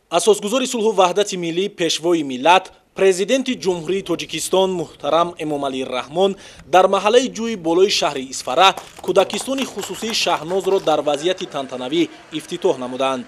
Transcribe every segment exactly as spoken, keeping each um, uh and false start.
اساسگزار صلح و وحدت ملی پیشوای ملت پرزیدنت جمهوری تاجیکستان محترم امامعلی رحمان در محله جوی بالای شهر اسفره کودکستان خصوصی شهناز را در وضعیت تنتنوی افتتاح نمودند.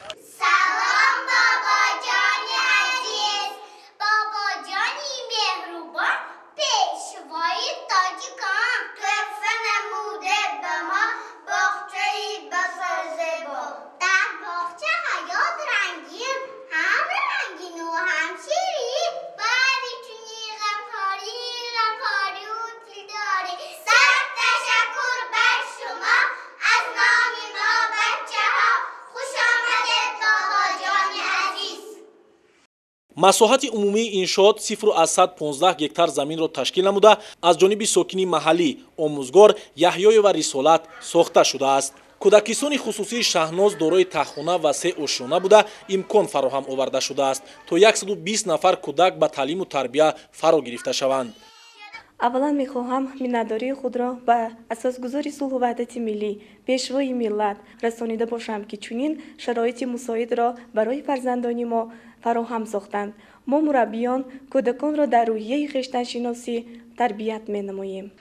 مساحت عمومی انشاءات صفر و از صد و پانزده گکتار زمین را تشکیل نموده از جانب ساکنین محلی آموزگار یحیای و رسالت ساخته شده است. کودکستان خصوصی شهناز دارای تخخانه و سه آشیانه بوده امکان فراهم آورده شده است تا صد و بیست نفر کودک به تعلیم و تربیت فرا گرفته شوند. اولا میخواهم منتداری خود را به اساسگزاری صلح و وحدت ملی پیشوای ملت رسانیده باشم که چنین شرایط مساعد را برای فرزندان ما فراهم ساختند. ما مربیان کودکان را در روحیه خویشتن‌شناسی تربیت می‌نماییم.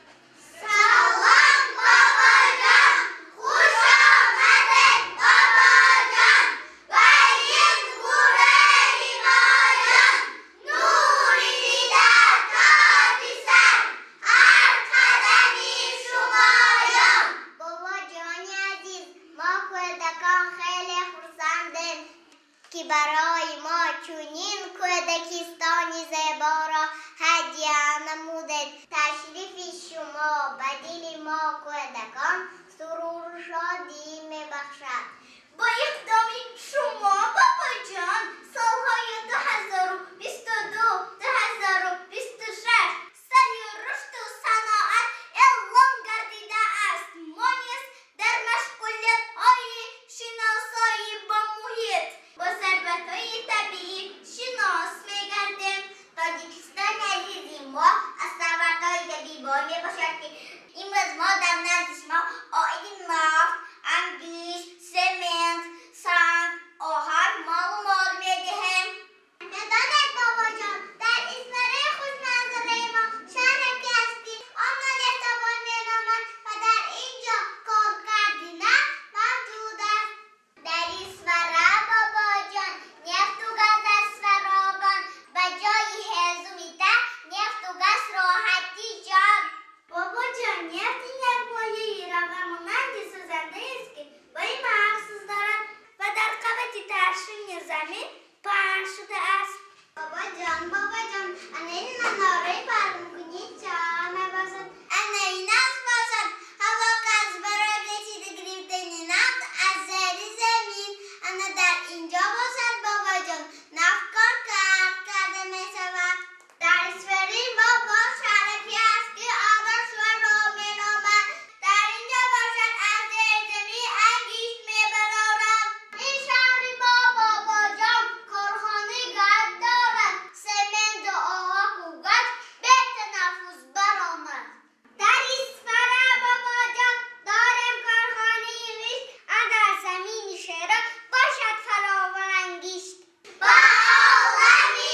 که برای ما چنین کودکستانی زیبا را هدیه نمودید. تشریف شما به دل ما کودکان سرور و شادی میبخشد. با اقدام شما بابا جان سالهای دو هزار و بیست و دو دو هزار و بیست و شش سال رشد و صناعت اعلام گردیده است. ما نیز در مشغولیت های شناسایی با محیط با ثروت‌های طبیعی شناس می‌گردیم. تاجیکستان عزیزی ما از ثروت‌های طبیعی باید می‌باشد که امروز ما در نزد شما عاید نفت، انگیز، سمنت، سنگ، آهن، مال و مال می‌دهیم. بدانید بابا جان در اسفره خوشمنظره ما شهرکی هستی آن را نفتابان می‌نامند و در اینجا کار کردنه موجود است. در اسفره بابا جان نفت و گاز است فراوان به جای هزومیته نفت و گاز راحتی جان. بابا جان نفت یک مایع روانمند سوزنده است که بوی مخصوص دارد و در قبض ترشح زمین پنهان شده است. بابا جان بابا جان انا این مناره فرمونی چه میباشد؟ انا این است باشد هوا که از برای کشیده گرفتن نفت از زیر زمین انا در اینجا باشد. بابا جان نفت کار کار کرده میشود. در اسفری بابا شهرکی است که آدرس و را مینامد. در اینجا باشد از زیر زمین انگیز میبرارد. این شهری با بابا جان کارخانه گاز دارد. سمنت و آهک و گاز به تنفس برآمد. در اسفره بابا جان داریم کارخانه ریش اگر زمین شهر باشد فراوان انگیشت. با عالمی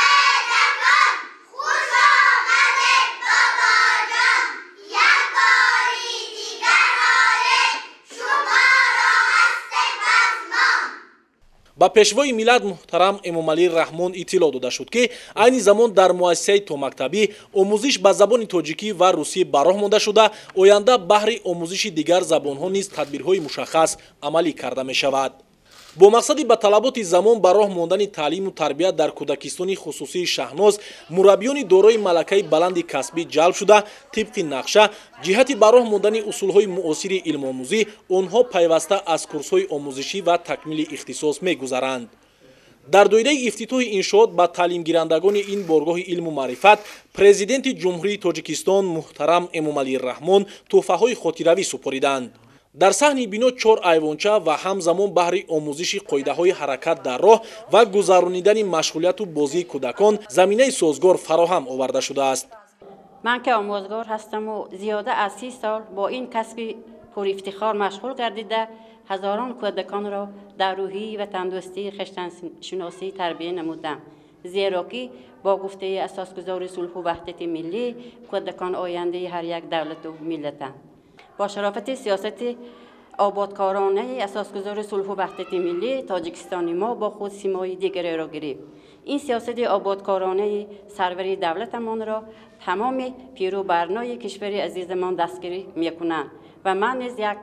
کودکان خوش آمدید بابا جان. یک باری دیگر حالت شما را هستیم از ما. با پیشوای ملت محترم امامعلی رحمان اطلاع داده شد که عین زمان در مؤسسه تا مکتبی آموزش به زبان تاجیکی و روسی براه مانده شده آینده بهر آموزش دیگر زبانها نیز تدبیرهای مشخص عملی کرده می شود. با مقصد به طلبات زمان براه ماندن تعلیم و تربیت در کودکستان خصوصی شهناز مربیان دارای ملکه بلند کسبی جلب شده طبق نقشه جهت براه ماندن اصولهای معاصر علم آموزی آنها پیوسته از کورس‌های آموزشی و تکمیل اختصاص می‌گذرند. در دایره افتتاح انشاءات به تعلیم گیرندگان این بارگاه علم و معرفت پرزیدنت جمهوری تاجیکستان محترم امامعلی رحمان تحفه‌های خاطروی سپاریدند. در صحن بنا چهار ایوانچه و همزمان بهر آموزش قاعده‌های حرکت در راه و گذرانیدن مشغولیت و بازی کودکان زمینه سازگار فراهم آورده شده است. من که آموزگار هستم و زیاده از سی سال با این کسب پر افتخار مشغول گردیده هزاران کودکان را در روحی و تندرستی خشتنشناسی تربیت نمودم. زیرا که با گفته اساسگذار صلح و وحدت ملی کودکان آینده هر یک دولت و ملتند. با شرافت سیاست آبادکارانه اساسگذار صلح و وحدت ملی تاجیکستان ما با خود سیمای دیگری را گرفت. این سیاست آبادکارانه سروری دولتمان را تمام پیرو برنای کشور عزیزمان دستگیری میکنند و من نیز یک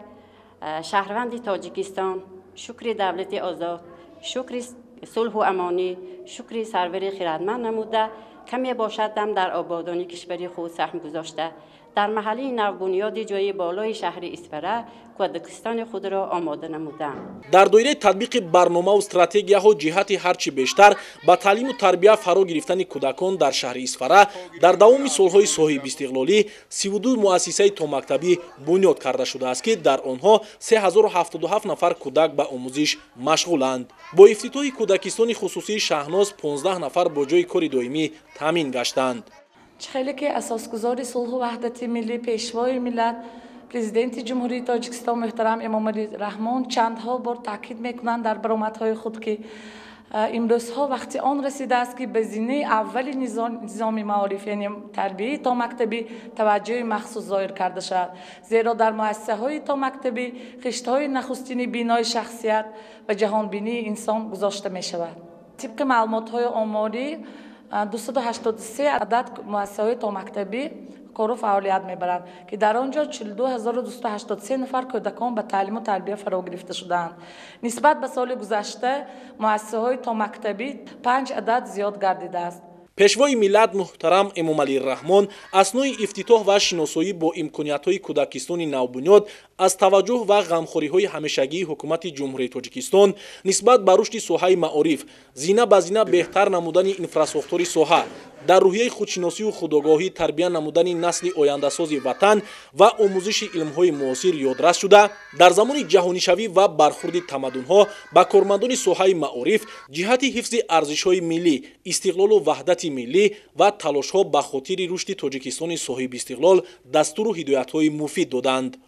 شهروند تاجیکستان شکر دولت آزاد، شکر صلح و امانی، شکر سرور خیرتمند نموده کمی باشدم در آبادانی کشور خود سهم گذاشته در محله نوبنیاد جای بالای شهر اسفره کودکستان خود را آماده نمودند. در دایره تطبیق برنامه و استراتژی‌ها جهت هرچی بیشتر با تعلیم و تربیت فرا گرفتن کودکان در شهر اسفره در دوام سالهای صاحب استقلالی سی و دو مؤسسه تا مکتبی بنیاد کرده شده است که در آنها سه هزار و هفتاد و هفت نفر کودک به آموزش مشغولند. با افتتاح کودکستان خصوصی شهناز پانزده نفر با جای کار دائمی تامین گشتند. خیلی که اساسگذار صلح و وحدت ملی پیشوای ملت پرزیدنت جمهوری تاجیکستان محترم امامعلی رحمان چندها بار تاکید میکنند در برآمدهای خود که امروزها وقتی آن رسیده است که به زینه اول نظام, نظام معارف یعنی تربیت تا مکتبی توجه مخصوص ظاهر کرده شد، زیرا در مؤسسه های تا مکتبی خشت های نخستین بینای شخصیت و جهانبینی انسان گذاشته می شود. طبق معلومات های آماری دویست و هشتاد و سه عدد مؤسسه های تا مکتبی کار و فعالیت میبرند که در آنجا چهل و دو هزار و دویست و هشتاد و سه نفر کودکان به تعلیم و تربیت فرا گرفته شدند. نسبت به سال گذشته مؤسسه های تا مکتبی پنج عدد زیاد گردیده است. پیشوای ملت محترم امامعلی رحمان اثنای افتتاح و شناسایی با امکانیت‌های کودکستان نوبنیاد از توجه و غمخوری‌های همیشگی حکومت جمهوری تاجیکستان نسبت به رشد ساحه معارف، زینه به زینه بهتر نمودن انفراستراکچور ساحه، در روحیه خودشناسی و خودآگاهی تربیت نمودن نسل آینده‌ساز وطن و آموزش علم‌های معاصر یادرس شده، در زمان جهانی‌شوی و برخورد تمدن‌ها با کارمندان ساحه معارف جهت حفظ ارزش‌های ملی، استقلال و وحدت ملی و تلاش‌ها به خاطر رشد تاجیکستان صاحب استقلال دستور و هدایت‌های مفید دادند.